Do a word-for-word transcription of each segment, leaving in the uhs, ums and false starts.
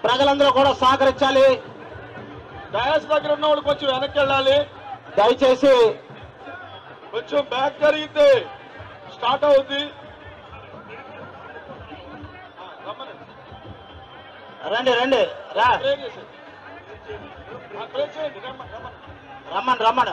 ప్రజలందరూ కూడా సహకరించాలి. డయాస్ దగ్గర ఉన్న వాళ్ళు కొంచెం వెనక్కి వెళ్ళాలి. దయచేసి కొంచెం బ్యాక్ జరిగితే స్టార్ట్ అవుద్ది. రండి రండి రా రమ్మన్ రమ్మన్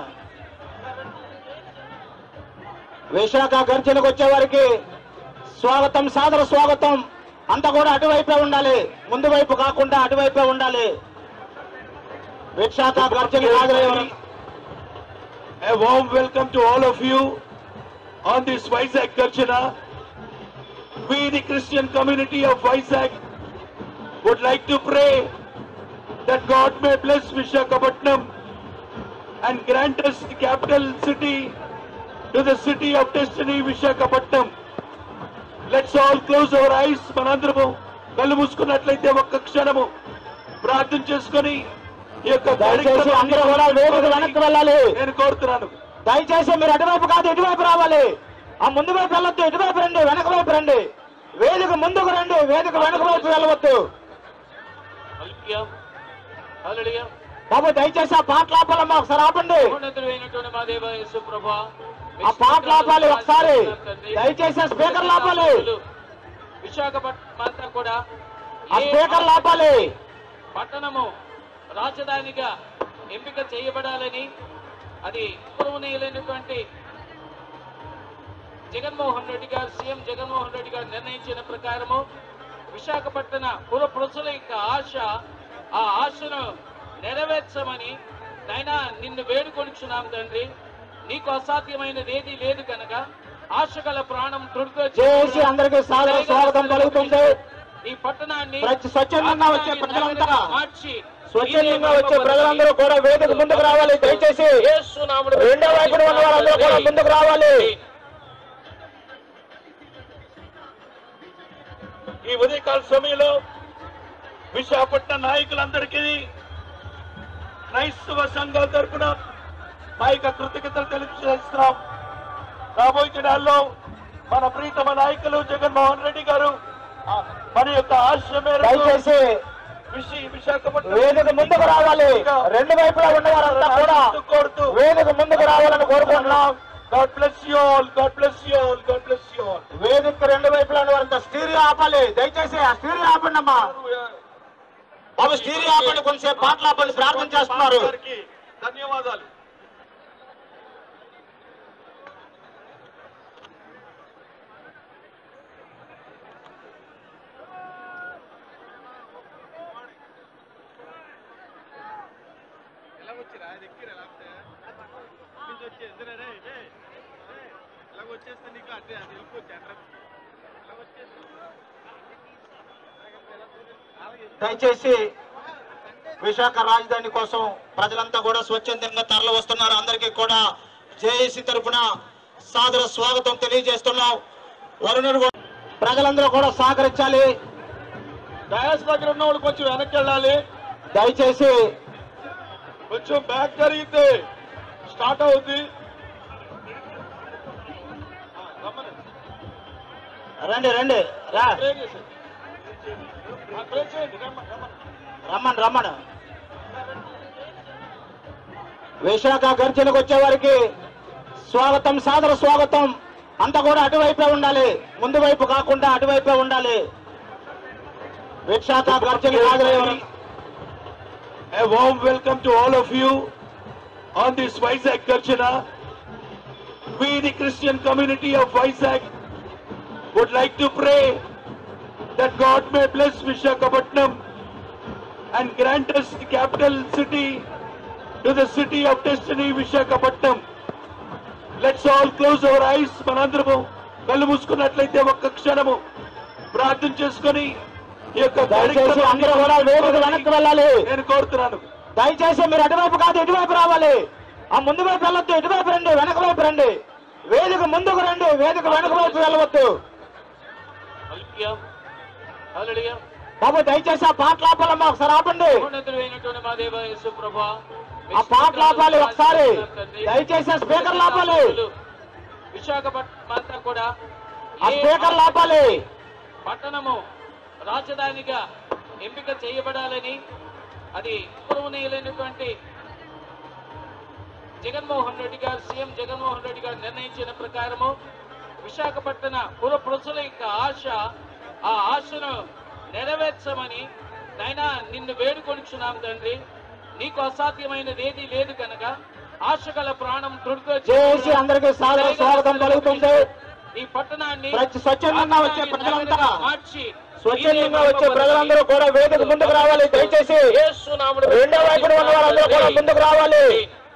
విశాఖ గర్జనకు వచ్చే వారికి స్వాగతం, సాదర స్వాగతం. అంతా కూడా అటువైపే ఉండాలి, ముందు వైపు కాకుండా అటువైపే ఉండాలి. విశాఖ గర్జన హాజరయ్యే A warm welcome to all of you on this Vizag Garjana. We, the Christian community of Vizag, would like to pray that God may bless Visakhapatnam and grant us the capital city to the city of destiny, Visakhapatnam. Let's all close our eyes. Manandaramu kallu muskunnatlaithe okka kshanam ప్రార్థన చేసుకొని ఈ యొక్క దయచేసి అందరూ కూడా వేదిక వెనక్కి వెళ్ళాలి. నేను కోరుతున్నాను. దయచేసి మీరు అటువైపు కాదు ఇటువైపు రావాలి. ఆ ముందు వైపు వెళ్ళొద్దు, ఇటువైపు రండి, వెనక వైపు రండి. వేదిక ముందుకు రండి, వేదిక వెనక వైపు వెళ్ళవద్దు. బాబు దయచేసి ఆ పాటలు ఆపాలమ్మా, ఒకసారి ఆపండి. ఆ పాటలు ఆపాలి ఒకసారి. దయచేసి ఆ స్పీకర్లు ఆపాలి. విశాఖపట్నం కూడా ఆ స్పీకర్లు ఆపాలి. పట్టణము రాజధానిగా ఎంపిక చేయబడాలని అది గౌరవనీయులైనటువంటి జగన్మోహన్ రెడ్డి గారు సీఎం జగన్మోహన్ రెడ్డి గారు నిర్ణయించిన ప్రకారము విశాఖపట్న పుర ప్రజల యొక్క ఆశ, ఆ ఆశను నెరవేర్చమని నాయనా నిన్ను వేడుకొనిచున్నాం తండ్రి. నీకు అసాధ్యమైనది ఏది లేదు కనుక ఆశ గల ప్రాణం దృఢంగా చేసి అందరికీ సాదర స్వాగతం పలుకుతుంది. ఈ పట్టణాన్ని స్వచ్ఛందంగా వచ్చే ప్రజలంతా మార్చి స్వచ్ఛందంగా వచ్చే ప్రజలందరూ కూడా వేదిక ముందుకు రావాలి. దయచేసి రెండో వైపు ఉన్న వాళ్ళందరూ కూడా ముందుకు రావాలి. ఈ ఉదయకాల సమయంలో విశాఖపట్నం నాయకులందరికీ క్రైస్తవ సంఘాల తరఫున మా యొక్క కృతజ్ఞతలు తెలియజేస్తున్నాం. రాబోయే దినాల్లో మన ప్రీతమ నాయకులు జగన్మోహన్ రెడ్డి గారు మన యొక్క ఆశ మేరకు దయచేసి విశాఖపట్నం వేదిక ముందుకు రావాలి. రెండు వైపులా ఉన్న వారంతా కూడా కోరుతూ వేదిక ముందుకు రావాలని కోరుకుంటున్నాం. God bless you all. God bless you all. God bless you all. వేదిక రెండు వైపులా ఉన్న వారంతా స్టీరియో ఆపాలి. దయచేసి ఆ స్టీరియో ఆపండి అమ్మా. బాబు స్టీరియో ఆపండి, కొంచెంసేపు పాటలు ఆపండి, ప్రార్థన చేస్తున్నారు. ధన్యవాదాలు. దయచేసి విశాఖ రాజధాని కోసం ప్రజలంతా కూడా స్వచ్ఛందంగా తరలి వస్తున్నారు. అందరికీ కూడా జేఏసీ తరఫున సాదర స్వాగతం తెలియజేస్తున్నాం. వరుణుడు ప్రజలందరూ కూడా సహకరించాలి. డయాస్ దగ్గర ఉన్న వాళ్ళు కొంచెం వెనక్కి వెళ్ళాలి. దయచేసి కొంచెం బ్యాక్ జరిగితే స్టార్ట్ అవుద్ది. రండి రండి రా రమ్మన్ రమ్మన్ విశాఖ గర్జనకు వచ్చే వారికి స్వాగతం, సాదర స్వాగతం. అంతా కూడా అటువైపే ఉండాలి, ముందు వైపు కాకుండా అటువైపే ఉండాలి. విశాఖ గర్జన హాజరయ్యే A warm welcome to all of you on this Vizag Garjana. We, the Christian community of Vizag, would like to pray that God may bless Visakhapatnam and grant us the capital city to the city of destiny, Visakhapatnam. Let's all close our eyes. Manandaramu kallu muskunnatlaithe okka kshanam ప్రార్థన చేసుకొని ఈ యొక్క దయచేసి అందరూ కూడా వేదిక వెనక్కి వెళ్ళాలి. నేను కోరుతున్నాను. దయచేసి మీరు అటువైపు కాదు ఇటువైపు రావాలి. ఆ ముందు వైపు వెళ్ళొద్దు, ఇటువైపు రండి, వెనక వైపు రండి. వేదిక ముందుకు రండి, వేదిక వెనక వైపు వెళ్ళవద్దు. బాబు దయచేసి ఆ పాటలు ఆపాలమ్మా, ఒకసారి ఆపండి. ఆ పాటలు ఆపాలి ఒకసారి. దయచేసి ఆ స్పీకర్లు ఆపాలి. విశాఖపట్నం కూడా ఆ స్పీకర్లు ఆపాలి. పట్టణము రాజధానిగా ఎంపిక చేయబడాలని అది గౌరవనీయులైనటువంటి జగన్మోహన్ రెడ్డి గారు సీఎం జగన్మోహన్ రెడ్డి గారు నిర్ణయించిన ప్రకారము విశాఖపట్టణ పుర ప్రజల యొక్క ఆశ ఆ ఆశను నెరవేర్చమని నాయనా నిన్ను వేడుకొనిచున్నాం తండ్రి. నీకు అసాధ్యమైనది ఏది లేదు కనుక ఆశ గల ప్రాణం దృఢంగా చేసి అందరికీ సాదర స్వాగతం పలుకుతుంది. ఈ పట్టణాన్ని ప్రతి స్వచ్ఛందంగా వచ్చే ప్రజలంతా మార్చి స్వచ్ఛందంగా వచ్చే ప్రజలందరూ కూడా వేదిక ముందుకు రావాలి. దయచేసి రెండో వైపున ఉన్న వారందరూ కూడా ముందుకు రావాలి.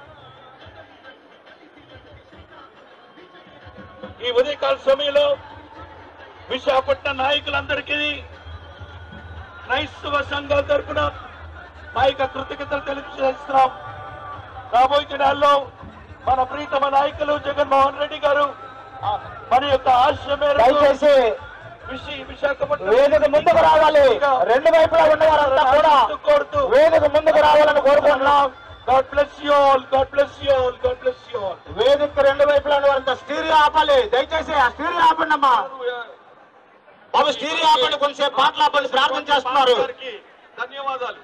ఈ ఉదయకాల సమయంలో విశాఖపట్నం నాయకులందరికీ క్రైస్తవ సంఘాల తరఫున మా యొక్క కృతజ్ఞతలు తెలియజేస్తున్నాం. రాబోయే దినాల్లో మన ప్రీతమ నాయకులు జగన్మోహన్ రెడ్డి గారు మన యొక్క ఆశ మేరకు దయచేసి విశి- విశాఖపట్నం వేదిక ముందుకు రావాలి. రెండు వైపులా ఉన్న వారంతా కూడా కోరుతూ వేదిక ముందుకు రావాలని కోరుకుంటున్నాం. God bless you all, God bless you all, God bless you all. వేదిక రెండు వైపులా ఉన్న వారంతా స్టీరియో ఆపాలి. దయచేసి ఆ స్టీరియో ఆపండి అమ్మా. బాబు స్టీరియో ఆపండి, కొంచెంసేపు పాటలు ఆపండి, ప్రార్థన చేస్తున్నారు. గారికి ధన్యవాదాలు.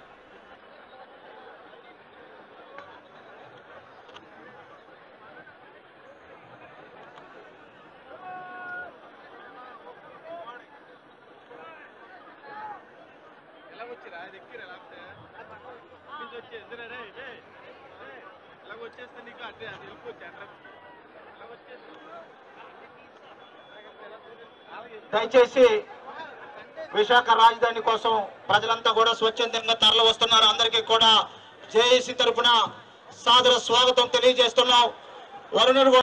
దయచేసి విశాఖ రాజధాని కోసం ప్రజలంతా కూడా స్వచ్ఛందంగా తరలి వస్తున్నారు. అందరికీ కూడా జేఏసీ తరఫున సాదర స్వాగతం తెలియజేస్తున్నాం. వరుణుడు